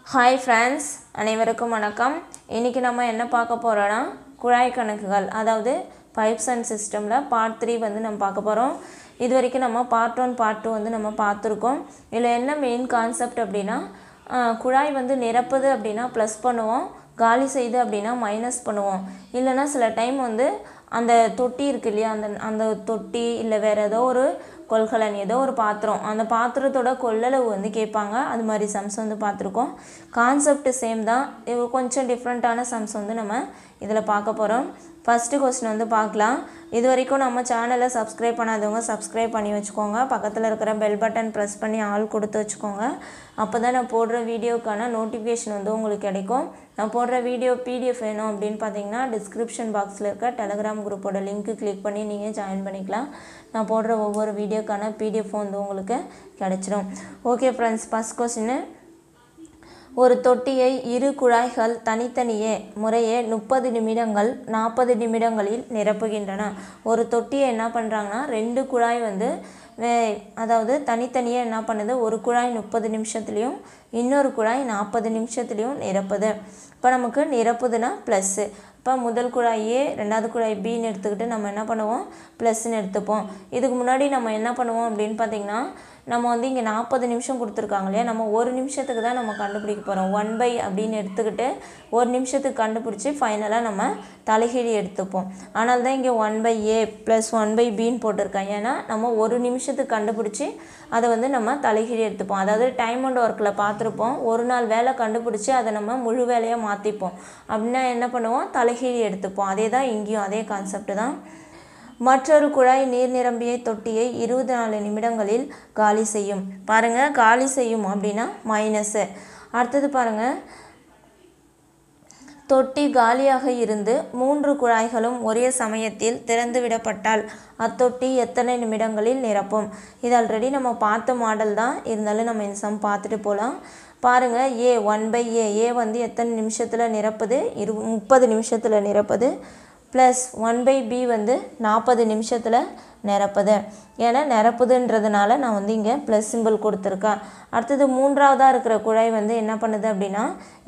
Hi friends, அனைவருக்கும் வணக்கம். இன்றைக்கி நம்ம என்ன பார்க்க போகிறோன்னா குழாய் கணக்குகள், அதாவது பைப்ஸ் அண்ட் சிஸ்டமில் பார்ட் 3 வந்து நம்ம பார்க்க போகிறோம். இது வரைக்கும் நம்ம பார்ட் 1 பார்ட் 2 வந்து நம்ம பார்த்துருக்கோம். இதில் என்ன மெயின் கான்செப்ட் அப்படின்னா, குழாய் வந்து நிரப்புது அப்படின்னா ப்ளஸ் பண்ணுவோம், காலி செய்து அப்படின்னா மைனஸ் பண்ணுவோம். இல்லைனா சில டைம் வந்து அந்த தொட்டி இருக்கு இல்லையா, அந்த தொட்டி இல்லை வேறு ஏதோ ஒரு கொள்கலன், ஏதோ ஒரு பாத்திரம், அந்த பாத்திரத்தோட கொள்ளளவு வந்து கேட்பாங்க. அது மாதிரி சம்ஸ் வந்து பார்த்துருக்கோம். கான்செப்ட் சேம் தான், இது கொஞ்சம் டிஃப்ரெண்ட்டான சம்ஸ் வந்து நம்ம இதில் பார்க்க போகிறோம். ஃபஸ்ட்டு கொஸ்டின் வந்து பார்க்கலாம். இது வரைக்கும் நம்ம சேனலை சப்ஸ்கிரைப் பண்ணாதவங்க சப்ஸ்கிரைப் பண்ணி வச்சுக்கோங்க. பக்கத்தில் இருக்கிற பெல் பட்டன் ப்ரெஸ் பண்ணி ஆல் கொடுத்து வச்சுக்கோங்க. அப்போ தான் நான் போடுற வீடியோக்கான நோட்டிஃபிகேஷன் வந்து உங்களுக்கு கிடைக்கும். நான் போடுற வீடியோ PDF வேணும் அப்படின்னு பார்த்தீங்கன்னா டிஸ்கிரிப்ஷன் பாக்ஸில் இருக்க டெலகிராம் குரூப்போட லிங்க்கு கிளிக் பண்ணி நீங்கள் ஜாயின் பண்ணிக்கலாம். நான் போடுற ஒவ்வொரு வீடியோக்கான PDF வந்து உங்களுக்கு கிடைச்சிடும். Okay friends, first question. ஒரு தொட்டியை இரு குழாய்கள் தனித்தனியே முறையே 30 நிமிடங்கள் 40 நிமிடங்களில் நிரப்புகின்றன. ஒரு தொட்டியை என்ன பண்ணுறாங்கன்னா, 2 குழாய் வந்து அதாவது தனித்தனியே என்ன பண்ணுது, ஒரு குழாய் 30 நிமிஷத்துலேயும் இன்னொரு குழாய் 40 நிமிஷத்துலேயும் நிரப்புது. இப்போ நமக்கு நிரப்புதுன்னா ப்ளஸ்ஸு. இப்போ முதல் குழாய் A, ரெண்டாவது குழாய் Bன்னு எடுத்துக்கிட்டு நம்ம என்ன பண்ணுவோம், ப்ளஸ்ன்னு எடுத்துப்போம். இதுக்கு முன்னாடி நம்ம என்ன பண்ணுவோம் அப்படின்னு பார்த்திங்கன்னா, நம்ம வந்து இங்கே 40 நிமிஷம் கொடுத்துருக்காங்க இல்லையா, நம்ம ஒரு நிமிஷத்துக்கு தான் நம்ம கண்டுபிடிக்க போகிறோம். 1/, அப்படின்னு எடுத்துக்கிட்டு ஒரு நிமிஷத்துக்கு கண்டுபிடிச்சி ஃபைனலாக நம்ம தலைகீழி எடுத்துப்போம். ஆனால் தான் இங்கே 1/A + 1/Bன்னு போட்டிருக்கேன். ஏன்னா நம்ம ஒரு நிமிஷத்துக்கு கண்டுபிடிச்சி அதை வந்து நம்ம தலைகீழி எடுத்துப்போம். அதாவது டைம் அண்ட் ஒர்க்கில் பார்த்துருப்போம், ஒரு நாள் வேலை கண்டுபிடிச்சி அதை நம்ம முழு வேலையாக மாற்றிப்போம். அப்படின்னா என்ன பண்ணுவோம், தலைகீழி எடுத்துப்போம். அதே தான் இங்கேயும் அதே கான்செப்ட் தான். மற்றொரு குழாய் நீர் நிரம்பிய தொட்டியை 24 நிமிடங்களில் காலி செய்யும். பாருங்கள், காலி செய்யும் அப்படின்னா மைனஸு. அடுத்தது பாருங்கள், தொட்டி காலியாக இருந்து 3 குழாய்களும் ஒரே சமயத்தில் திறந்து விடப்பட்டால் அத்தொட்டி எத்தனை நிமிடங்களில் நிரப்பும்? இது ஆல்ரெடி நம்ம பார்த்த மாடல் தான், இருந்தாலும் நம்ம இந்த சம் பார்த்துட்டு போகலாம். பாருங்கள், A 1/A, A வந்து எத்தனை நிமிஷத்தில் நிரப்புது, 30 நிமிஷத்தில் நிரப்புது. ப்ளஸ் 1/B வந்து 40 நிமிஷத்தில் நிரப்புது. ஏன்னா நிரப்புதுன்றதுனால நான் வந்து இங்கே ப்ளஸ் சிம்பிள் கொடுத்துருக்கேன். அடுத்தது மூன்றாவதாக இருக்கிற குழாய் வந்து என்ன பண்ணுது அப்படின்னா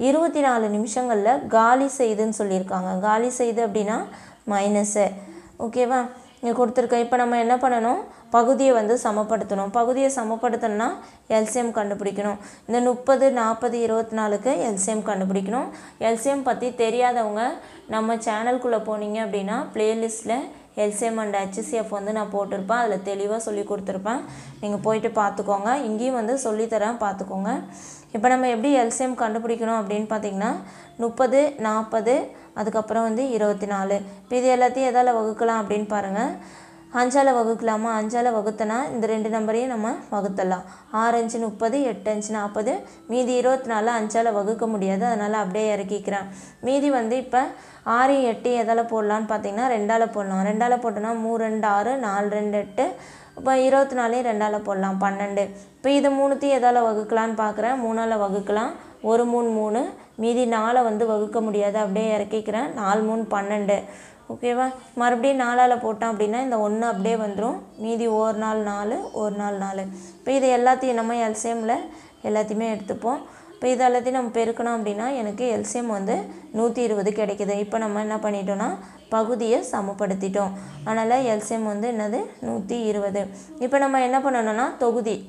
24 நிமிஷங்களில் காலி செய்துன்னு சொல்லியிருக்காங்க. காலி செய்து அப்படின்னா மைனஸு. ஓகேவா, இங்கே கொடுத்துருக்கேன். இப்போ நம்ம என்ன பண்ணணும், பகுதியை வந்து சமப்படுத்தணும். பகுதியை சமப்படுத்தணும்னா எல்சிஎம் கண்டுபிடிக்கணும். இந்த 30, 40, 24க்கு எல்சிஎம் கண்டுபிடிக்கணும். எல்சிஎம் பற்றி தெரியாதவங்க நம்ம சேனலுக்குள்ளே போனீங்க அப்படின்னா ப்ளேலிஸ்ட்டில் எல்சிஎம் அண்ட் HCF வந்து நான் போட்டிருப்பேன். அதில் தெளிவாக சொல்லி கொடுத்துருப்பேன், நீங்கள் போயிட்டு பார்த்துக்கோங்க. இங்கேயும் வந்து சொல்லித்தரேன், பார்த்துக்கோங்க. இப்போ நம்ம எப்படி எல்சிஎம் கண்டுபிடிக்கணும் அப்படின்னு பார்த்திங்கன்னா 30, 40, அதுக்கப்புறம் வந்து 24. இப்போ இது எல்லாத்தையும் எதால் வகுக்கலாம் அப்படின்னு பாருங்கள். 5ஆல் வகுக்கலாமா? 5ஆல் வகுத்தனா இந்த 2 நம்பரையும் நம்ம வகுத்தலாம். 6 5 30, 8 5 40, மீதி 24 5ஆல் வகுக்க முடியாது, அதனால் அப்படியே இறக்கிக்கிறேன். மீதி வந்து இப்போ 6 8 எதால் போடலான்னு பார்த்தீங்கன்னா 2ஆல் போடலாம். 2ஆல் போட்டோன்னா 3 2 6, 4 2 8, இப்போ 24 2ஆல் போடலாம் 12. இப்போ இது 3த்தையும் எதால் வகுக்கலான்னு பார்க்குறேன். 3ஆல் வகுக்கலாம். 1 3 3, மீதி 4 வந்து வகுக்க முடியாது, அப்படியே இறக்கிக்கிறேன். 4 3 12. ஓகேவா, மறுபடியும் 4ஆல் போட்டோம் அப்படின்னா இந்த 1 அப்படியே வந்துடும். மீதி ஒரு நாள் 4, ஒரு நாள் 4. இப்போ இது எல்லாத்தையும் நம்ம எல்சிஎம்மில் எல்லாத்தையுமே எடுத்துப்போம். இப்போ இது எல்லாத்தையும் நம்ம பெருக்கணும் அப்படின்னா எனக்கு எல்சிஎம் வந்து 120 கிடைக்குது. இப்போ நம்ம என்ன பண்ணிட்டோம்னா பகுதியை சமப்படுத்திட்டோம். அதனால் எல்சிஎம் வந்து என்னது 120. இப்போ நம்ம என்ன பண்ணணும்னா தொகுதி.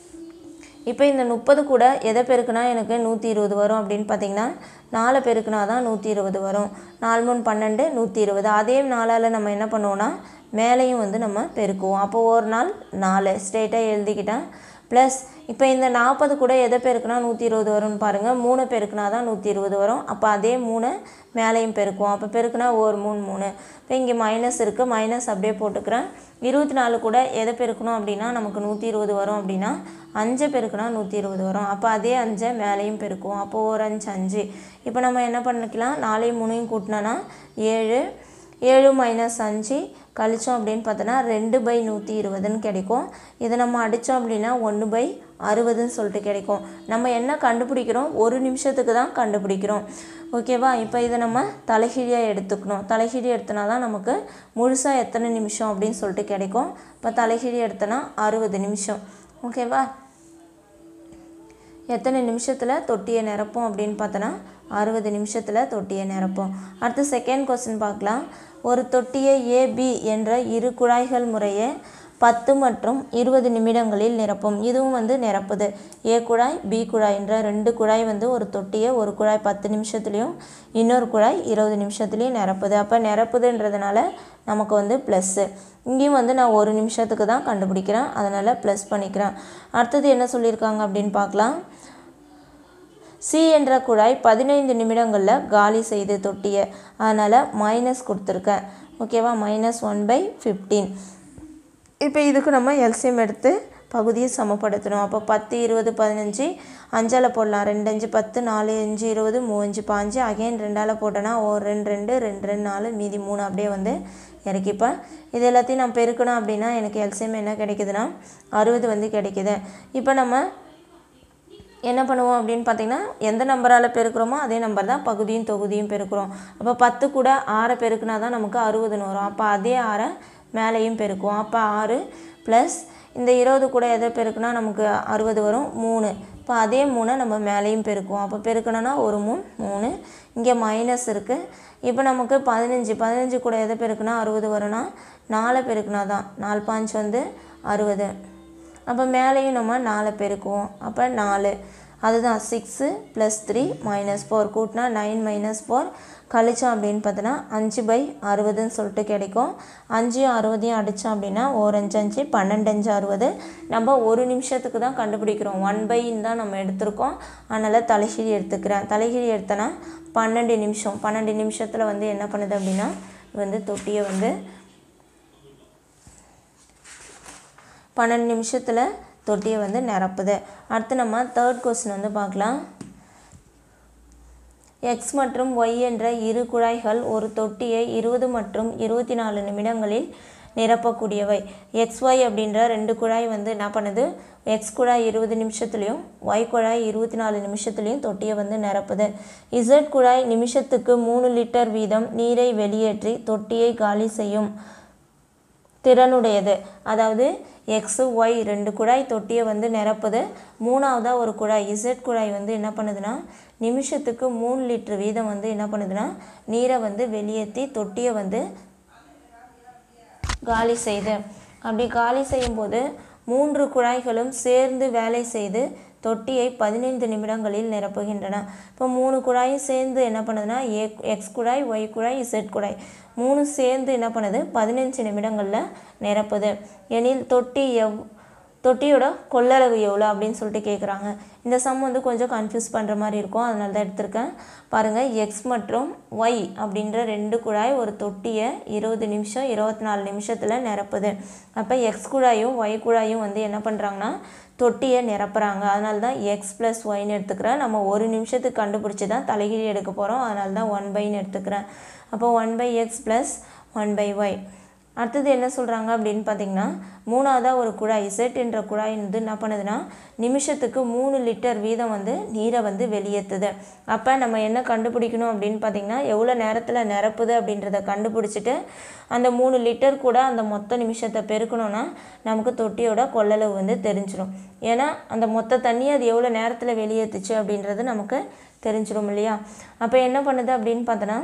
இப்போ இந்த 30 கூட எதை பெருக்குனா எனக்கு 120 வரும் அப்படின்னு பார்த்தீங்கன்னா 4 பெருக்குனா தான் 120 வரும். 4 3 12, 120. அதே 4ஆல் நம்ம என்ன பண்ணுவோம்னா மேலேயும் வந்து நம்ம பெருக்குவோம். அப்போ ஒரு நாள் 4 ஸ்ட்ரெயிட்டாக எழுதிக்கிட்டேன். ப்ளஸ் இப்போ இந்த 40 கூட எதை பெருக்குனா 120 வரும்னு பாருங்கள். 3 பெருக்குனா தான் 120 வரும். அப்போ அதே 3 மேலேயும் பெருக்குவோம். அப்போ பெருக்குனா ஒரு 3 3. இப்போ இங்கே மைனஸ் இருக்குது, மைனஸ் அப்படியே போட்டுக்கிறேன். 24 கூட எதை பெருக்கணும் அப்படின்னா நமக்கு 120 வரும் அப்படின்னா 5 பெருக்குனா 120 வரும். அப்போ அதே 5 மேலேயும் பெருக்குவோம். அப்போது ஒரு 5 5. இப்போ நம்ம என்ன பண்ணிக்கலாம், 4 3 கூட்டினோன்னா 7, 7 - 5 கழிச்சோம் அப்படின்னு பார்த்தோன்னா 2/120ன்னு கிடைக்கும். இதை நம்ம அடித்தோம் அப்படின்னா 1/60ன்னு சொல்லிட்டு கிடைக்கும். நம்ம என்ன கண்டுபிடிக்கிறோம், ஒரு நிமிஷத்துக்கு தான் கண்டுபிடிக்கிறோம். ஓகேவா, இப்போ இதை நம்ம தலைகீழியாக எடுத்துக்கணும். தலைகீழி எடுத்தனா தான் நமக்கு முழுசாக எத்தனை நிமிஷம் அப்படின்னு சொல்லிட்டு கிடைக்கும். இப்போ தலைகீழி எடுத்தனா 60 நிமிஷம். ஓகேவா, எத்தனை நிமிஷத்தில் தொட்டியை நிரப்போம் அப்படின்னு பார்த்தோன்னா 60 நிமிஷத்தில் தொட்டியை நிரப்போம். அடுத்து செகண்ட் கொஸ்டின் பார்க்கலாம். ஒரு தொட்டியை ஏபி என்ற இரு குழாய்கள் முறையே 10 மற்றும் 20 நிமிடங்களில் நிரப்பும். இதுவும் வந்து நிரப்புது. ஏ குழாய் பி குழாய் என்ற 2 குழாய் வந்து ஒரு தொட்டியை ஒரு குழாய் 10 நிமிஷத்துலேயும் இன்னொரு குழாய் 20 நிமிஷத்துலேயும் நிரப்புது. அப்போ நிரப்புதுன்றதுனால நமக்கு வந்து ப்ளஸ்ஸு. இங்கேயும் வந்து நான் 1 நிமிஷத்துக்கு தான் கண்டுபிடிக்கிறேன், அதனால் ப்ளஸ் பண்ணிக்கிறேன். அடுத்தது என்ன சொல்லியிருக்காங்க அப்படின்னு பார்க்கலாம். சி என்ற குழாய் 15 நிமிடங்களில் காலி செய்து தொட்டியை, அதனால் மைனஸ் கொடுத்துருக்கேன். ஓகேவா, -1/15. இப்போ இதுக்கு நம்ம எல்சிஎம் எடுத்து பகுதியை சமப்படுத்தணும். அப்போ 10 20 15 5ஆல் போடலாம். 2 5 10 4 5 20 3 5 15 அகைன் 2ஆல் போட்டோன்னா 1 2 2 2 2 4 மீதி 3 அப்படியே வந்து இறக்கிப்பேன். இது எல்லாத்தையும் நான் பெருக்கணும் அப்படின்னா எனக்கு எல்சிஎம் என்ன கிடைக்குதுன்னா 60 வந்து கிடைக்குது. இப்போ நம்ம என்ன பண்ணுவோம் அப்படின்னு பார்த்திங்கன்னா, எந்த நம்பரால் பெருக்கிறோமோ அதே நம்பர் தான் பகுதியும் தொகுதியும் பெருக்கிறோம். அப்போ 10 கூட 6 பெருக்குனா தான் நமக்கு 60ன்னு வரும். அப்போ அதே 6 மேலேயும் பெருக்குவோம். அப்போ 6 ப்ளஸ் இந்த 20 கூட எதை பெருக்குனா நமக்கு 60 வரும் 3. இப்போ அதே 3 நம்ம மேலேயும் பெருக்குவோம். அப்போ பெருக்கணும்னா 1 3 3. இங்கே மைனஸ் இருக்குது. இப்போ நமக்கு 15 கூட எதை பெருக்குனா 60 வரும்னா 4 பெருக்குனா தான் 4 5 வந்து 60. அப்போ மேலேயும் நம்ம 4 பெருக்குவோம். அப்போ 4 அதுதான் 6 + 3 -4 கூட்டினா 9 - 4 கழிச்சோம் அப்படின்னு பார்த்தோன்னா 5/60ன்னு சொல்லிட்டு கிடைக்கும். 5யும் 60யும் அடித்தோம் அப்படின்னா 1 5 5 12 5 60. நம்ம 1 நிமிஷத்துக்கு தான் கண்டுபிடிக்கிறோம். 1/ன்னு தான் நம்ம எடுத்திருக்கோம். அதனால் தலைகீழி எடுத்துக்கிறேன். தலைகீழி எடுத்தோன்னா 12 நிமிஷம். 12 நிமிஷத்தில் வந்து என்ன பண்ணுது அப்படின்னா வந்து தொட்டியை வந்து 12 நிமிஷத்தில் தொட்டியை வந்து நிரப்புது. அடுத்து நம்ம தேர்ட் கொஸ்டின் வந்து பார்க்கலாம். எக்ஸ் மற்றும் ஒய் என்ற இரு குழாய்கள் ஒரு தொட்டியை 20 மற்றும் 24 நிமிடங்களில் நிரப்பக்கூடியவை. XY அப்படின்ற 2 குழாய் வந்து என்ன பண்ணுது, எக்ஸ் குழாய் 20 நிமிஷத்துலேயும் ஒய் குழாய் 24 நிமிஷத்துலேயும் தொட்டியை வந்து நிரப்புது. இசட் குழாய் நிமிஷத்துக்கு 3 லிட்டர் வீதம் நீரை வெளியேற்றி தொட்டியை காலி செய்யும் திறனுடையது. அதாவது எக்ஸு ஒய் 2 குழாய் தொட்டியை வந்து நிரப்புது. மூணாவதாக ஒரு குழாய் இசட் குழாய் வந்து என்ன பண்ணுதுன்னா நிமிஷத்துக்கு 3 லிட்டர் வீதம் வந்து என்ன பண்ணுதுன்னா நீரை வந்து வெளியேற்றி தொட்டியை வந்து காலி செய்து. அப்படி காலி செய்யும்போது 3 குழாய்களும் சேர்ந்து வேலை செய்து தொட்டியை 15 நிமிடங்களில் நிரப்புகின்றன. இப்போ 3 குழாயும் சேர்ந்து என்ன பண்ணுதுன்னா எக்ஸ் குழாய் ஒய் குழாய் இசட் குழாய் 3 சேர்ந்து என்ன பண்ணுது 15 நிமிடங்களில் நிரப்புது. எனில் தொட்டியோட கொள்ளளவு எவ்வளோ அப்படின்னு சொல்லிட்டு கேட்குறாங்க. இந்த சம் வந்து கொஞ்சம் கன்ஃபியூஸ் பண்ணுற மாதிரி இருக்கும், அதனால தான் எடுத்திருக்கேன். பாருங்கள், எக்ஸ் மற்றும் ஒய் அப்படின்ற 2 குழாய் ஒரு தொட்டியை 20 நிமிஷம் 24 நிமிஷத்தில் நிரப்புது. அப்போ எக்ஸ் குழாயும் ஒய் குழாயும் வந்து என்ன பண்ணுறாங்கன்னா தொட்டியை நிரப்புறாங்க. அதனால தான் எக்ஸ் + ஒய்ன்னு எடுத்துக்கிறேன். நம்ம 1 நிமிஷத்துக்கு கண்டுபிடிச்சி தான் தலைகீழி எடுக்க போகிறோம், அதனால தான் 1/ன்னு எடுத்துக்கிறேன். அப்போ 1/x + 1/y. அடுத்தது என்ன சொல்கிறாங்க அப்படின்னு பார்த்தீங்கன்னா, மூணாவதாக ஒரு குழாய் இசட் என்ற குழாய் வந்து என்ன பண்ணுதுன்னா நிமிஷத்துக்கு 3 லிட்டர் வீதம் வந்து நீரை வந்து வெளியேற்றுது. அப்போ நம்ம என்ன கண்டுபிடிக்கணும் அப்படின்னு பார்த்தீங்கன்னா, எவ்வளோ நேரத்தில் நிரப்புது அப்படின்றத கண்டுபிடிச்சிட்டு அந்த 3 லிட்டர் கூட அந்த மொத்த நிமிஷத்தை பெருக்கணும்னா நமக்கு தொட்டியோட கொள்ளளவு வந்து தெரிஞ்சிடும். ஏன்னா அந்த மொத்த தண்ணியை அது எவ்வளோ நேரத்தில் வெளியேற்றுச்சு அப்படின்றது நமக்கு தெரிஞ்சிடும் இல்லையா. அப்போ என்ன பண்ணுது அப்படின்னு பார்த்தோன்னா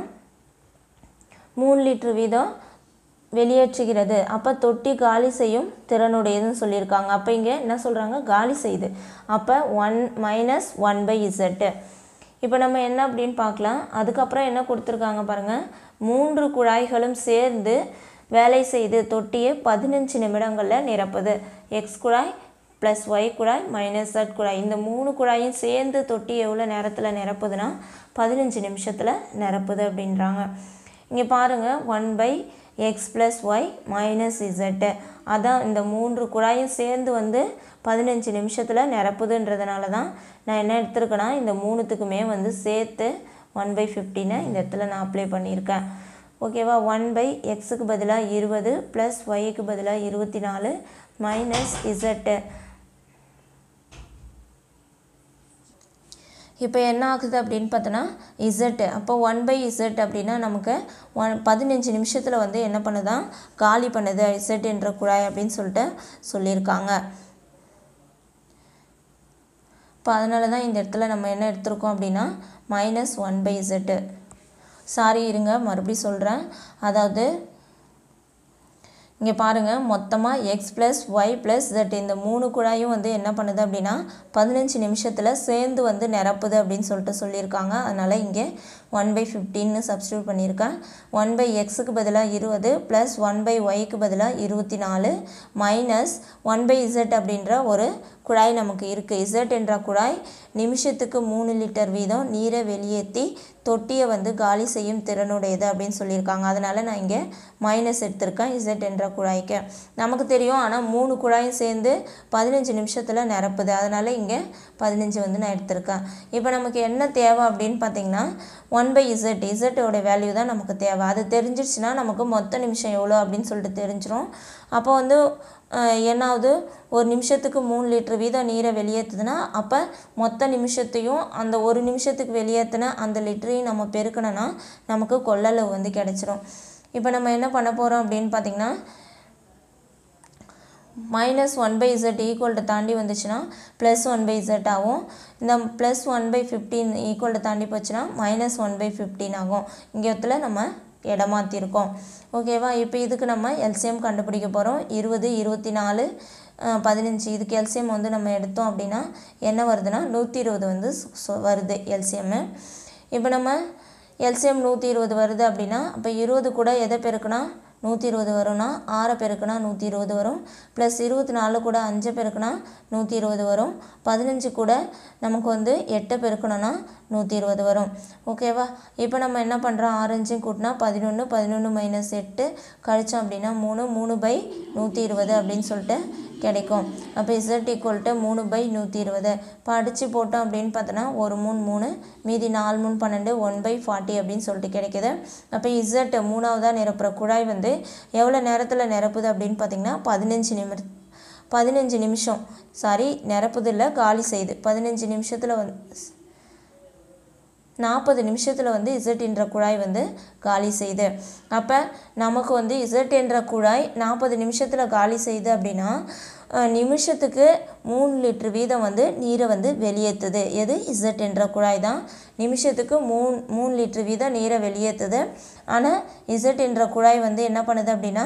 3 லிட்டர் வீதம் வெளியேற்றுகிறது. அப்போ தொட்டி காலி செய்யும் திறனுடையதுன்னு சொல்லியிருக்காங்க. அப்போ இங்கே என்ன சொல்கிறாங்க, காலி செய்யுது. அப்போ 1 - 1/z. இப்போ நம்ம என்ன அப்படின்னு பார்க்கலாம். அதுக்கப்புறம் என்ன கொடுத்துருக்காங்க பாருங்கள், 3 குழாய்களும் சேர்ந்து வேலை செய்து தொட்டியை 15 நிமிடங்களில் நிரப்புது. எக்ஸ் குழாய் + ஒய் குழாய் -z குழாய் இந்த 3 குழாயும் சேர்ந்து தொட்டி எவ்வளோ நேரத்தில் நிரப்புதுன்னா 15 நிமிஷத்தில் நிரப்புது அப்படின்றாங்க. இங்கே பாருங்கள், 1/x + y - z. அதான் இந்த 3 குழாயும் சேர்ந்து வந்து 15 நிமிஷத்தில் நிரப்புதுன்றதுனால தான் நான் என்ன எடுத்திருக்கேன்னா இந்த 3த்துக்குமே வந்து சேர்த்து 1/15 இந்த இடத்துல நான் அப்ளை பண்ணியிருக்கேன். ஓகேவா. 1/xக்கு பதிலாக 20 + yக்கு பதிலாக 24 - z. இப்போ என்ன ஆகுது அப்படின்னு பார்த்தோன்னா இசட். அப்போ 1/z அப்படின்னா நமக்கு 15 நிமிஷத்தில் வந்து என்ன பண்ணுதான் காலி பண்ணுது இசட் என்ற குழாய் அப்படின்னு சொல்லிட்டு சொல்லியிருக்காங்க. இப்போ அதனால தான் இந்த இடத்துல நம்ம என்ன எடுத்திருக்கோம் அப்படின்னா -1/z. சாரி இருங்க மறுபடியும் சொல்கிறேன். அதாவது இங்கே பாருங்கள், மொத்தமாக x + y + z இந்த 3 குழாயும் வந்து என்ன பண்ணுது அப்படின்னா 15 நிமிஷத்தில் சேர்ந்து வந்து நிரப்புது அப்படின்னு சொல்லிட்டு சொல்லியிருக்காங்க. அதனால் இங்கே 1/15ன்னு சப்ஸ்டியூட் பண்ணியிருக்கேன். 1/xக்கு பதிலாக 20 + 1/yக்கு பதிலாக 24 -1/z அப்படின்ற ஒரு குழாய் நமக்கு இருக்குது. z என்ற குழாய் நிமிஷத்துக்கு 3 லிட்டர் வீதம் நீரை வெளியேற்றி தொட்டியை வந்து காலி செய்யும் திறனுடையது அப்படின்னு சொல்லியிருக்காங்க. அதனால் நான் இங்கே மைனஸ் எடுத்திருக்கேன் z என்ற குழாய்க்கு. நமக்கு தெரியும், ஆனால் 3 குழாயும் சேர்ந்து 15 நிமிஷத்தில் நிரப்புது. அதனால் இங்கே 15 வந்து நான் எடுத்திருக்கேன். இப்போ நமக்கு என்ன தேவை அப்படின்னு பார்த்தீங்கன்னா 1/z, z வேல்யூ தான் நமக்கு தேவை. அது தெரிஞ்சிடுச்சுன்னா நமக்கு மொத்த நிமிஷம் எவ்வளோ அப்படின்னு சொல்லிட்டு தெரிஞ்சிடும். அப்போ வந்து என்னாவது ஒரு நிமிஷத்துக்கு 3 லிட்டர் வீதம் நீரை வெளியேற்றுதுன்னா அப்போ மொத்த நிமிஷத்தையும் அந்த ஒரு நிமிஷத்துக்கு வெளியேற்றின அந்த லிட்டரையும் நம்ம பெருக்கணும்னா நமக்கு கொள்ளளவு வந்து கிடச்சிரும். இப்போ நம்ம என்ன பண்ண போகிறோம் அப்படின்னு பார்த்திங்கன்னா -1/z ஈக்குவல்ட்டு தாண்டி வந்துச்சுன்னா +1/z ஆகும். இந்த +1/15 ஈக்குவல்ட்டு தாண்டி போச்சுன்னா -1/15 ஆகும். இங்கே இடத்துல நம்ம இடமாற்றிருக்கோம். ஓகேவா? இப்போ இதுக்கு நம்ம எல்சிஎம் கண்டுபிடிக்க போகிறோம். 20, 24, 15 இதுக்கு எல்சிஎம் வந்து நம்ம எடுத்தோம் அப்படின்னா என்ன வருதுன்னா 120 வந்து வருது எல்சிஎம்மு. இப்போ நம்ம எல்சிஎம் 120 வருது அப்படின்னா அப்போ 20 கூட எதை பெருக்குனா 120 வரும்னா 6 பெருக்குனா 120 வரும். +24 கூட 5 பெருக்குனா 120 வரும். 15 கூட நமக்கு வந்து 8 பெருக்கணும்னா 120 வரும். ஓகேவா? இப்போ நம்ம என்ன பண்ணுறோம், 6 கூட்டினா 11, 11 - 8 கழிச்சோம் அப்படின்னா 3/120 அப்படின்னு சொல்லிட்டு கிடைக்கும். அப்போ z = 3/120. இப்போ அடித்து போட்டோம் அப்படின்னு பார்த்தோன்னா 1 3 3 மீதி 4 3 12 1/40 அப்படின்னு சொல்லிட்டு கிடைக்கிது. அப்போ z மூணாவதாக நிரப்புகிற குழாய் வந்து எவ்வளோ நேரத்தில் நிரப்புது அப்படின்னு பார்த்திங்கன்னா 15 நிமிஷம் நிரப்புது இல்லை, காலி செய்யுது. 15 நிமிஷத்தில் வந்து 40 நிமிஷத்தில் வந்து z என்ற குழாய் வந்து காலி செய்யுது. அப்போ நமக்கு வந்து z என்ற குழாய் 40 நிமிஷத்தில் காலி செய்யுது அப்படின்னா நிமிஷத்துக்கு 3 லிட்டர் வீதம் வந்து நீரை வந்து வெளியேற்றுது. எது? z என்ற குழாய் தான் நிமிஷத்துக்கு 3 லிட்டர் வீதம் நீரை வெளியேற்றுது. ஆனால் z என்ற குழாய் வந்து என்ன பண்ணுது அப்படின்னா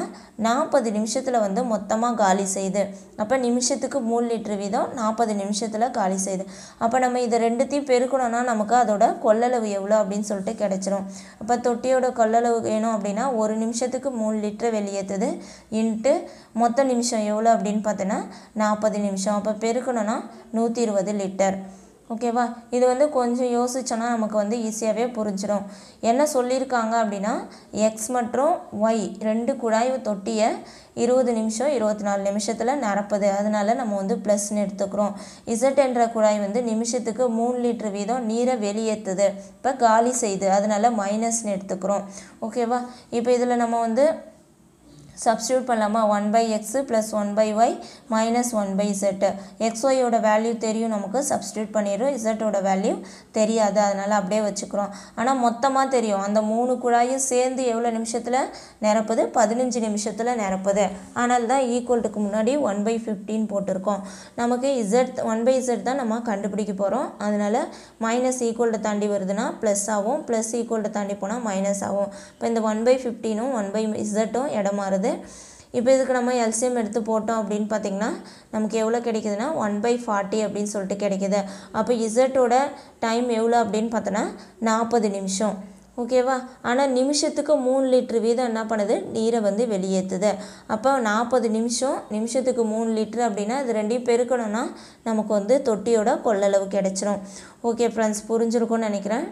40 நிமிஷத்தில் வந்து மொத்தமாக காலி செய்யுது. அப்போ நிமிஷத்துக்கு 3 லிட்டர் வீதம் 40 நிமிஷத்தில் காலி செய்யுது. அப்போ நம்ம இதை ரெண்டுத்தையும் பெருக்கணும்னா நமக்கு அதோட கொள்ளளவு எவ்வளோ அப்படின்னு சொல்லிட்டு கிடச்சிரும். அப்போ தொட்டியோட கொள்ளளவு வேணும் அப்படின்னா ஒரு நிமிஷத்துக்கு 3 லிட்டர் வெளியேற்றுது இன்ட்டு மொத்த நிமிஷம் எவ்வளோ அப்படின்னு பார்த்தோன்னா 40 நிமிஷம். அப்போ பெருக்கணும்னா 120 லிட்டர். ஓகேவா? இது வந்து கொஞ்சம் யோசிச்சோன்னா நமக்கு வந்து ஈஸியாகவே புரிஞ்சிடும். என்ன சொல்லியிருக்காங்க அப்படின்னா எக்ஸ் மற்றும் ஒய் 2 குழாய் தொட்டியை 20 நிமிஷம் 24 நிமிஷத்தில் நிரப்புது. அதனால நம்ம வந்து ப்ளஸ்ன்னு எடுத்துக்கிறோம். z என்ற குழாய் வந்து நிமிஷத்துக்கு 3 லிட்டர் வீதம் நீரை வெளியேற்றுது, இப்போ காலி செய்யுது. அதனால மைனஸ்ன்னு எடுத்துக்கிறோம். ஓகேவா? இப்போ இதில் நம்ம வந்து சப்ஸ்டியூட் பண்ணலாமா? 1/x + 1/y - 1/z. xyயோட வேல்யூ தெரியும் நமக்கு, சப்ஸ்டியூட் பண்ணிடுறோம். zோட வேல்யூ தெரியாது, அதனால் அப்படியே வச்சுக்கிறோம். ஆனால் மொத்தமாக தெரியும், அந்த 3 குழாயும் சேர்ந்து எவ்வளோ நிமிஷத்தில் நிரப்புது? 15 நிமிஷத்தில் நிரப்புது. ஆனால் தான் ஈக்குவல்ட்டுக்கு முன்னாடி 1/15 போட்டிருக்கோம். நமக்கு z 1/z தான் நம்ம கண்டுபிடிக்க போகிறோம். அதனால் மைனஸ் ஈக்குவல்ட்டு தாண்டி வருதுன்னா ப்ளஸ் ஆகும், ப்ளஸ் ஈக்குவல்ட்டு தாண்டி போனால் மைனஸ் ஆகும். இப்போ இந்த 1/15ம் 1/z இடமாறுது. இப்போ இதுக்கு நம்ம எல்சிஎம் எடுத்து போட்டோம் அப்படின்னு பார்த்திங்கன்னா நமக்கு எவ்வளோ கிடைக்குதுன்னா 1/40 அப்படின்னு சொல்லிட்டு கிடைக்குது. அப்போ இசட்டோட டைம் எவ்வளோ அப்படின்னு பார்த்தோன்னா 40 நிமிஷம். ஓகேவா? ஆனால் நிமிஷத்துக்கு 3 லிட்டர் வீதம் என்ன பண்ணுது? நீரை வந்து வெளியேற்றுது. அப்போ 40 நிமிஷம் நிமிஷத்துக்கு 3 லிட்டர் அப்படின்னா இது ரெண்டையும் பெருக்கணும்னா நமக்கு வந்து தொட்டியோட கொள்ளளவு கிடைச்சிரும். ஓகே ஃப்ரெண்ட்ஸ், புரிஞ்சிருக்கும்னு நினைக்கிறேன்.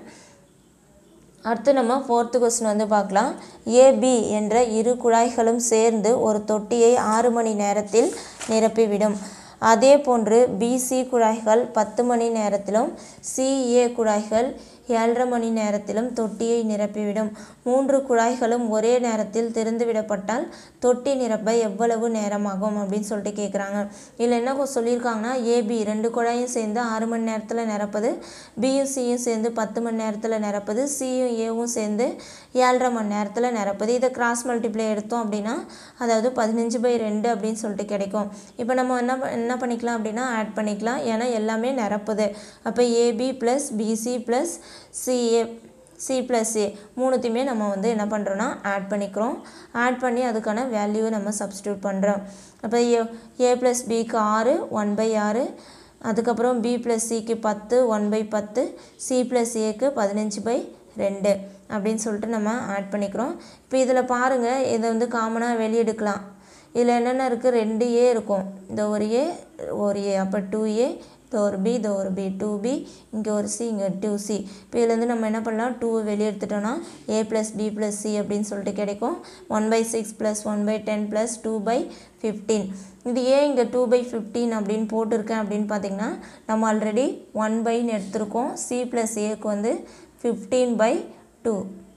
அடுத்து நம்ம 4th கொஸ்டின் வந்து பார்க்கலாம். ஏபி என்ற 2 குழாய்களும் சேர்ந்து ஒரு தொட்டியை 6 மணி நேரத்தில் நிரப்பிவிடும். அதே போன்று பிசி குழாய்கள் 10 மணி நேரத்திலும், சிஏ குழாய்கள் 7.5 மணி நேரத்திலும் தொட்டியை நிரப்பிவிடும். 3 குழாய்களும் ஒரே நேரத்தில் திறந்துவிடப்பட்டால் தொட்டி நிரப்ப எவ்வளவு நேரமாகும் அப்படின்னு சொல்லிட்டு கேட்குறாங்க. இதில் என்ன சொல்லியிருக்காங்கன்னா, ஏபி 2 குழாயும் சேர்ந்து 6 மணி நேரத்தில் நிரப்புது, பியும் சியும் சேர்ந்து 10 மணி நேரத்தில் நிரப்புது, சியும் ஏவும் சேர்ந்து 7.5 மணி நேரத்தில் நிரப்புது. இதை கிராஸ் மல்டிப்ளை எடுத்தோம் அப்படின்னா அதாவது 15/2 அப்படின்னு சொல்லிட்டு கிடைக்கும். இப்போ நம்ம என்ன பண்ணிக்கலாம் அப்படின்னா ஆட் பண்ணிக்கலாம், ஏன்னா எல்லாமே நிரப்புது. அப்போ AB plus BC plus CA C plus A மூணுத்தையுமே நம்ம வந்து என்ன பண்ணுறோன்னா ஆட் பண்ணிக்கிறோம். ஆட் பண்ணி அதுக்கான வேல்யூவை நம்ம சப்ஸ்டியூட் பண்ணுறோம். அப்போ ஏ ப்ளஸ் பிக்கு 6 1/6, அதுக்கப்புறம் பி ப்ளஸ் சிக்கு 10 1/10, சி ப்ளஸ் ஏக்கு 15/2 அப்படின்னு சொல்லிட்டு நம்ம ஆட் பண்ணிக்கிறோம். இப்போ இதில் பாருங்கள், இதை வந்து காமனாக வெளியெடுக்கலாம். இதில் என்னென்ன இருக்குது, 2A இருக்கும், இந்த ஒரு ஏ, அப்போ 2A, இது ஒரு பி, இது ஒரு பி, 2B, இங்கே ஒரு சி, இங்கே 2C. இப்போ இதுலேருந்து நம்ம என்ன பண்ணலாம், 2 வெளியே எடுத்துட்டோன்னா A plus B plus C அப்படின்னு சொல்லிட்டு கிடைக்கும். 1/6 ப்ளஸ் 1/10 ப்ளஸ் 2/15. இது ஏன் இங்கே 2/15 அப்படின்னு போட்டிருக்கேன் அப்படின்னு பார்த்தீங்கன்னா, நம்ம ஆல்ரெடி 1/ன்னு எடுத்திருக்கோம். சி ப்ளஸ் ஏக்கு வந்து 15/2,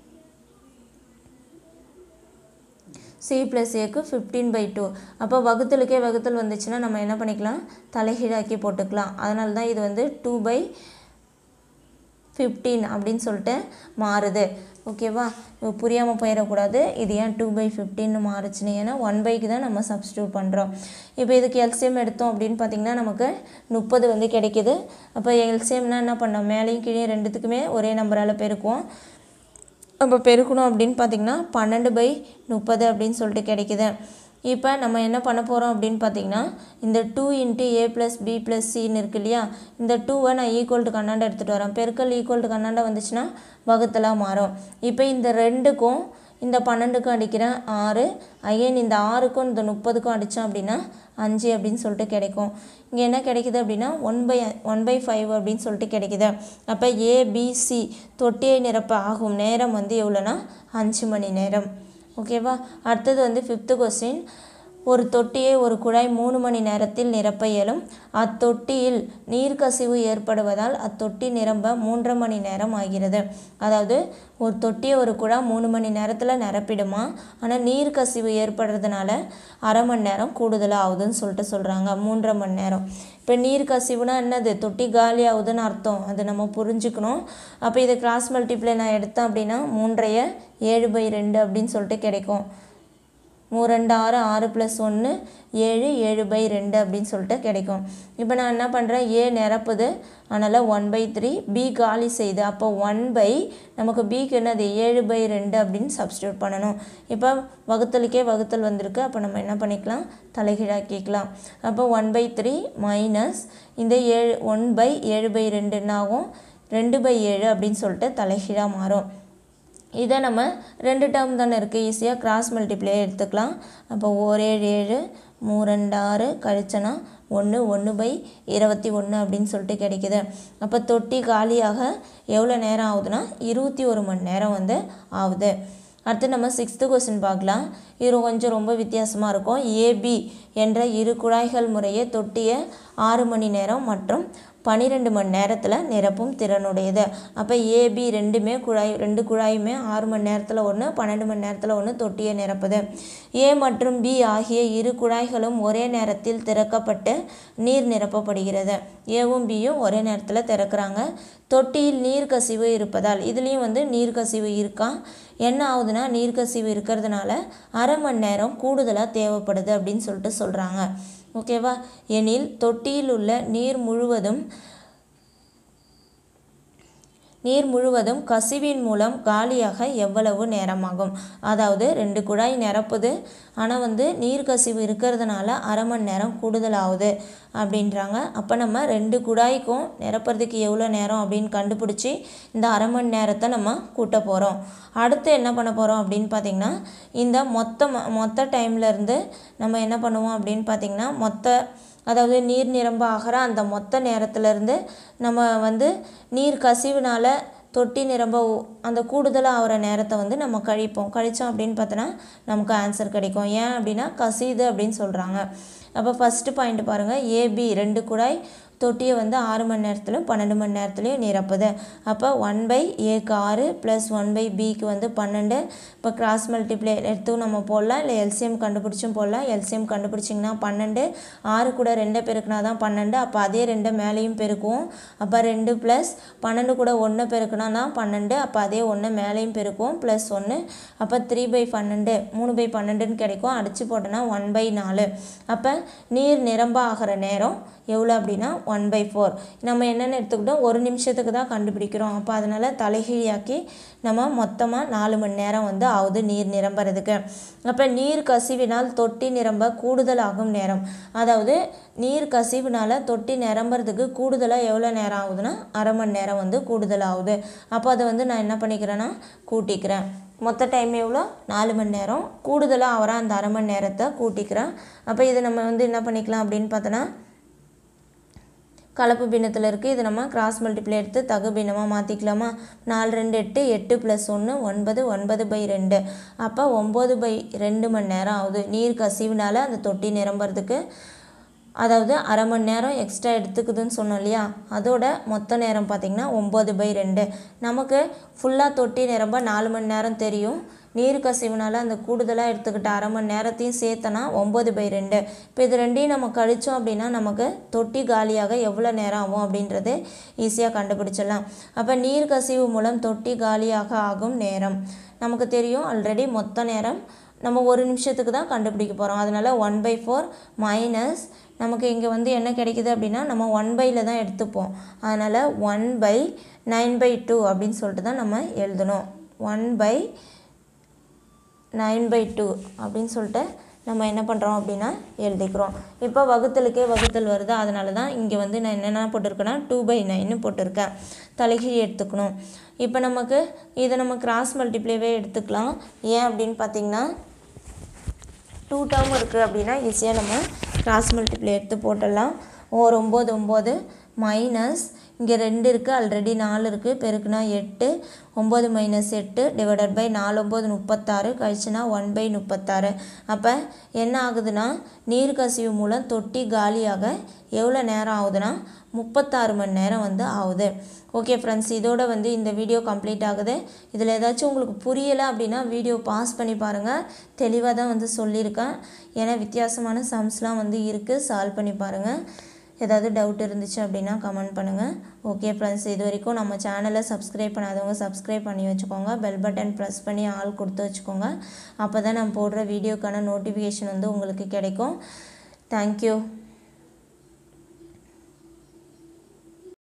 சி ப்ளஸ் ஏக்கு 15/2. அப்போ வகுத்தலுக்கே வகுத்தல் வந்துச்சுன்னா நம்ம என்ன பண்ணிக்கலாம், தலைகீழாக்கி போட்டுக்கலாம். அதனால தான் இது வந்து 2/15 அப்படின்னு சொல்லிட்டு மாறுது. ஓகேவா, புரியாமல் போயிடக்கூடாது. இது ஏன் 2/15 மாறுச்சுன்னு, ஏன்னா 1/க்கு தான் நம்ம சப்ஸ்டியூட் பண்ணுறோம். இப்போ இதுக்கு எல்சிஎம் எடுத்தோம் அப்படின்னு பார்த்திங்கன்னா நமக்கு 30 வந்து கிடைக்கிது. அப்போ எல்சிஎம்னா என்ன பண்ணோம், மேலேயும் கீழே ரெண்டுத்துக்குமே ஒரே நம்பரால் பெருக்குவோம். அப்போ பெருக்கணும் அப்படின்னு பார்த்திங்கன்னா 12/30 அப்படின்னு சொல்லிட்டு கிடைக்கிது. இப்போ நம்ம என்ன பண்ண போகிறோம் அப்படின்னு பார்த்திங்கன்னா, இந்த 2 × A + B + Cன்னு இருக்கு இல்லையா, இந்த 2வை நான் ஈக்குவல் டு கண்ணாண்டை எடுத்துகிட்டு வரேன். பெருக்கல் ஈக்குவல் டு கண்ணாண்டை வந்துச்சுன்னா வகுத்தலாக மாறும். இப்போ இந்த 2க்கும் இந்த 12க்கும் அடிக்கிறேன் 6, அகைன் இந்த 6க்கும் இந்த 30க்கும் அடித்தோம் அப்படின்னா 5 அப்படின்னு சொல்லிட்டு கிடைக்கும். இங்கே என்ன கிடைக்கிது அப்படின்னா 1/5 அப்படின்னு சொல்லிட்டு கிடைக்கிது. அப்போ ஏபிசி தொட்டியை நிரப்ப ஆகும் நேரம் வந்து எவ்வளோனா 5 மணி நேரம். ஓகேவா, அடுத்தது வந்து 5th கொஸ்டின். ஒரு தொட்டியை ஒரு குழாய் 3 மணி நேரத்தில் நிரப்ப இயலும். அத்தொட்டியில் நீர்க்கசிவு ஏற்படுவதால் அத்தொட்டி நிரம்ப 3.5 மணி நேரம் ஆகிறது. அதாவது ஒரு தொட்டியை ஒரு குழாய் 3 மணி நேரத்தில் நிரப்பிடுமா, ஆனால் நீர்க்கசிவு ஏற்படுறதுனால 1/2 மணி நேரம் கூடுதலாக ஆகுதுன்னு சொல்லிட்டு சொல்கிறாங்க, 3.5 மணி நேரம். இப்போ நீர்க்கசிவுனா என்னது, தொட்டி காலி ஆகுதுன்னு அர்த்தம், அது நம்ம புரிஞ்சுக்கணும். அப்போ இதை கிராஸ் மல்டிப்ளை நான் எடுத்தேன் அப்படின்னா 3ஐ 7/2 அப்படின்னு சொல்லிட்டு கிடைக்கும். 3 2 6, 6 + 1 7, 7/2 அப்படின்னு சொல்லிட்டு கிடைக்கும். இப்போ நான் என்ன பண்ணுறேன், ஏ நிரப்புது, அதனால் 1/3, பி காலி செய்யுது, அப்போ 1/, நமக்கு பிக்கு என்னது 7/2 அப்படின்னு சப்ஸ்டியூட் பண்ணணும். இப்போ வகுத்தலுக்கே வகுத்தல் வந்திருக்கு, அப்போ நம்ம என்ன பண்ணிக்கலாம், தலைகீழாக்கிக்கலாம். அப்போ 1/3 மைனஸ் இந்த 1/7/2 என்னாகும், 2/7 அப்படின்னு சொல்லிட்டு தலைகீழாக மாறும். இதை நம்ம 2 டேர்ம் தானே இருக்குது, ஈஸியாக கிராஸ் மல்டிப்ளே எடுத்துக்கலாம். அப்போ 1 7 7 3 2 6 கழிச்சனா 1 1/21 அப்படின்னு சொல்லிட்டு கிடைக்கிது. அப்போ தொட்டி காலியாக எவ்வளோ நேரம் ஆகுதுன்னா 21 மணி நேரம் வந்து ஆகுது. அடுத்து நம்ம 6th கொஸ்டின் பார்க்கலாம். இது கொஞ்சம் ரொம்ப வித்தியாசமாக இருக்கும். ஏபி என்ற 2 குழாய்கள் முறையே தொட்டியை 6 மணி நேரம் மற்றும் 12 மணி நேரத்தில் நிரப்பும் திறனுடையது. அப்போ ஏபி 2 குழாயுமே 6 மணி நேரத்தில் ஒன்று, 12 மணி நேரத்தில் ஒன்று தொட்டியை நிரப்புது. ஏ மற்றும் பி ஆகிய 2 குழாய்களும் ஒரே நேரத்தில் திறக்கப்பட்டு நீர் நிரப்பப்படுகிறது. ஏவும் பியும் ஒரே நேரத்தில் திறக்கிறாங்க. தொட்டியில் நீர்க்கசிவு இருப்பதால், இதுலேயும் வந்து நீர்க்கசிவு இருக்கா, என்ன ஆகுதுன்னா நீர்க்கசிவு இருக்கிறதுனால 1/2 மணி நேரம் கூடுதலாக தேவைப்படுது அப்படின்னு சொல்லிட்டு சொல்கிறாங்க. ஓகேவா, எனில் தொட்டியில் உள்ள நீர் முழுவதும் கசிவின் மூலம் காலியாக எவ்வளவு நேரமாகும். அதாவது 2 குழாய் நிரப்புது, ஆனால் வந்து நீர் கசிவு இருக்கிறதுனால 1/2 மணி நேரம் கூடுதலாகுது அப்படின்றாங்க. அப்போ நம்ம 2 குழாய்க்கும் நிரப்புறதுக்கு எவ்வளோ நேரம் அப்படின்னு கண்டுபிடிச்சி இந்த 1/2 மணி நேரத்தை நம்ம கூட்ட போகிறோம். அடுத்து என்ன பண்ண போகிறோம் அப்படின்னு பார்த்திங்கன்னா, இந்த மொத்த டைம்லேருந்து நம்ம என்ன பண்ணுவோம் அப்படின்னு பார்த்திங்கன்னா, அதாவது நீர் நிரம்ப ஆகிற அந்த மொத்த நேரத்துலேருந்து நம்ம வந்து நீர் கசிவுனால் தொட்டி நிரம்ப அந்த கூடுதலாக ஆகிற நேரத்தை வந்து நம்ம கழித்தோம் அப்படின்னு பார்த்தோன்னா நமக்கு ஆன்சர் கிடைக்கும். ஏன் அப்படின்னா கசியுது அப்படின்னு சொல்கிறாங்க. அப்போ ஃபஸ்ட்டு பாயிண்ட் பாருங்கள், ஏபி 2 குழாய் தொட்டியை வந்து 6 மணி நேரத்திலும் 12 மணி நேரத்துலையும் நிரப்புது. அப்போ 1/Aக்கு 6 ப்ளஸ் 1/Bக்கு வந்து 12. இப்போ கிராஸ் மல்டிப்ளை எடுத்து நம்ம போடலாம், இல்லை எல்சிஎம் கண்டுபிடிச்சும் போடலாம். எல்சிஎம் கண்டுபிடிச்சிங்கன்னா 12, 6 கூட 2 பெருக்குனா தான் 12. அப்போ அதே 2 மேலேயும் பெருக்குவோம். அப்போ 2 ப்ளஸ் 12 கூட 1 பெருக்குனா தான் 12. அப்போ அதே 1 மேலேயும் பெருக்குவோம் ப்ளஸ் 1. அப்போ 3/12 3/12ன்னு கிடைக்கும். அடித்து போட்டோன்னா 1/4. அப்போ நீர் நிரம்ப ஆகிற நேரம் எவ்வளோ அப்படின்னா 1/4. நம்ம என்னென்னு எடுத்துக்கிட்டோம், 1 நிமிஷத்துக்கு தான் கண்டுபிடிக்கிறோம். அப்போ அதனால் தலைகீழியாக்கி நம்ம மொத்தமாக 4 மணி நேரம் வந்து ஆகுது நீர் நிரம்புறதுக்கு. அப்போ நீர் கசிவினால் தொட்டி நிரம்ப கூடுதல் ஆகும் நேரம், அதாவது நீர் கசிவுனால் தொட்டி நிரம்புறதுக்கு கூடுதலாக எவ்வளோ நேரம் ஆகுதுன்னா 1/2 மணி நேரம் வந்து கூடுதல் ஆகுது. அப்போ அதை வந்து நான் என்ன பண்ணிக்கிறேன்னா கூட்டிக்கிறேன். மொத்த டைம் எவ்வளோ 4 மணி நேரம், கூடுதலாக ஆகிற அந்த 1/2 மணி நேரத்தை கூட்டிக்கிறேன். அப்போ இதை நம்ம வந்து என்ன பண்ணிக்கலாம் அப்படின்னு பார்த்தோன்னா கலப்பு பின்னத்தில் இருக்குது. இது நம்ம கிராஸ் மல்டிப்ளை எடுத்து தகு பின்னமாக மாற்றிக்கலாமா? 4 2 8 8 + 1 9 9/2. அப்போ 9/2 மணி நேரம் ஆகுது நீர் கசிவுனால் அந்த தொட்டி நிரம்புறதுக்கு. அதாவது 1/2 மணி நேரம் எக்ஸ்ட்ரா எடுத்துக்குதுன்னு சொன்னோம் இல்லையா, அதோட மொத்த நேரம் பார்த்திங்கன்னா 9/2. நமக்கு ஃபுல்லாக தொட்டி நிரம்ப 4 மணி நேரம் தெரியும். நீர் கசிவுனால் அந்த கூடுதலாக எடுத்துக்கிட்ட 1/2 மணி நேரத்தையும் சேர்த்தனா 9/2. இப்போ இது ரெண்டையும் நம்ம கழித்தோம் அப்படின்னா நமக்கு தொட்டி காலியாக எவ்வளோ நேரம் ஆகும் அப்படின்றது ஈஸியாக கண்டுபிடிச்சிடலாம். அப்போ நீர் கசிவு மூலம் தொட்டி காலியாக ஆகும் நேரம் நமக்கு தெரியும். ஆல்ரெடி மொத்த நேரம் நம்ம 1 நிமிஷத்துக்கு தான் கண்டுபிடிக்க போகிறோம். அதனால் 1/4 மைனஸ் நமக்கு இங்கே வந்து என்ன கிடைக்குது அப்படின்னா நம்ம 1/ல தான் எடுத்துப்போம். அதனால் 1/9/2 அப்படின்னு சொல்லிட்டு தான் நம்ம எழுதணும். 1/9/2 அப்படின்னு சொல்லிட்டு நம்ம என்ன பண்ணுறோம் அப்படின்னா எழுதிக்கிறோம். இப்போ வகுத்தலுக்கே வகுத்தல் வருது, அதனால தான் இங்கே வந்து நான் என்னென்ன போட்டிருக்கேன்னா 2/9 போட்டிருக்கேன். தலைகீழ் எடுத்துக்கணும். இப்போ நமக்கு இதை நம்ம கிராஸ் மல்டிப்ளைவே எடுத்துக்கலாம். ஏன் அப்படின்னு பார்த்திங்கன்னா 2 டேர்ம் இருக்குது அப்படின்னா ஈஸியாக நம்ம கிராஸ் மல்டிப்ளை எடுத்து போட்டுடலாம். 9 9 மைனஸ் இங்கே 2 இருக்குது, ஆல்ரெடி 4 இருக்குது, பெருக்குனா 8. 9 - 8 டிவைடட் பை 4 9 36 கழிச்சுனா 1/36. அப்போ என்ன ஆகுதுன்னா நீர் கசிவு மூலம் தொட்டி காலியாக எவ்வளோ நேரம் ஆகுதுன்னா 36 மணி நேரம் வந்து ஆகுது. ஓகே ஃப்ரெண்ட்ஸ், இதோட வந்து இந்த வீடியோ கம்ப்ளீட் ஆகுது. இதில் ஏதாச்சும் உங்களுக்கு புரியலை அப்படின்னா வீடியோ பாஸ் பண்ணி பாருங்கள். தெளிவாக தான் வந்து சொல்லியிருக்கேன். ஏன்னா வித்தியாசமான சம்ஸ்லாம் வந்து இருக்குது, சால்வ் பண்ணி பாருங்கள். ஏதாவது டவுட் இருந்துச்சு அப்படின்னா கமெண்ட் பண்ணுங்கள். ஓகே ஃப்ரெண்ட்ஸ், இது வரைக்கும் நம்ம சேனலை சப்ஸ்கிரைப் பண்ணாதவங்க சப்ஸ்கிரைப் பண்ணி வச்சுக்கோங்க. பெல் பட்டன் ப்ரெஸ் பண்ணி ஆல் கொடுத்து வச்சுக்கோங்க. அப்போ தான் நம்ம போடுற வீடியோக்கான நோட்டிஃபிகேஷன் வந்து உங்களுக்கு கிடைக்கும். தேங்க்யூ.